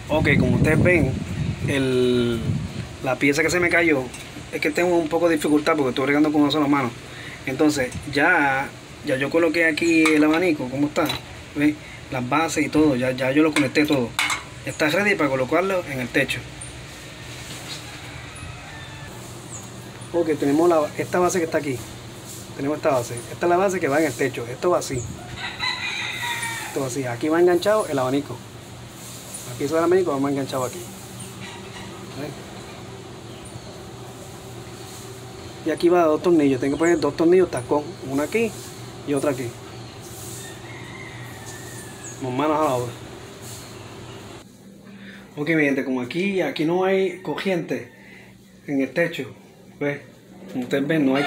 Ok, como ustedes ven, la pieza que se me cayó, es que tengo un poco de dificultad porque estoy bregando con una sola mano. Entonces, ya yo coloqué aquí el abanico, ¿cómo está? ¿Ven? Las bases y todo, ya yo lo conecté todo. Está ready para colocarlo en el techo. Ok, tenemos esta base que está aquí. Tenemos esta base. Esta es la base que va en el techo. Esto va así. Esto va así. Aquí va enganchado el abanico. Aquí es el abanico, vamos enganchado aquí. ¿Ven? Y aquí va dos tornillos. Tengo que poner dos tornillos tacón. Uno aquí y otro aquí. Con manos a la obra. Ok, mi gente, como aquí no hay cogiente en el techo. ¿Ves? Como ustedes ven, no hay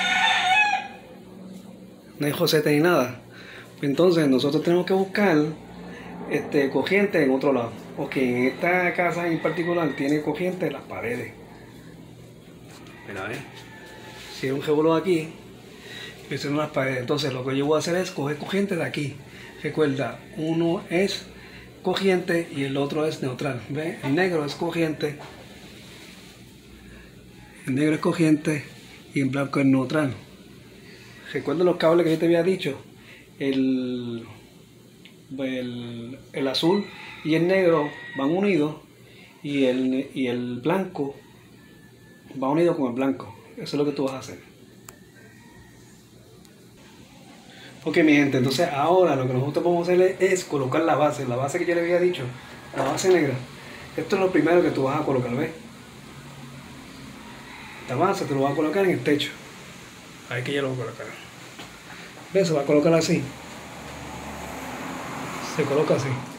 josete ni nada. Entonces nosotros tenemos que buscar cogiente en otro lado. Ok, en esta casa en particular tiene cogiente en las paredes. Mira, ¿ves? Si hay un revolú aquí, que son las paredes. Entonces lo que yo voy a hacer es coger cogiente de aquí. Recuerda, uno es cogiente y el otro es neutral. ¿Ves? El negro es cogiente. El negro es cogiente y el blanco es neutral. Recuerda los cables que yo te había dicho. El azul y el negro van unidos y el blanco va unido con el blanco. Eso es lo que tú vas a hacer. Ok, mi gente, entonces ahora lo que nosotros vamos a hacer es colocar la base que yo le había dicho, la base negra. Esto es lo primero que tú vas a colocar, ¿ves? Esta base te lo vas a colocar en el techo. Ahí que ya lo voy a colocar. ¿Ves? Se va a colocar así. Se coloca así.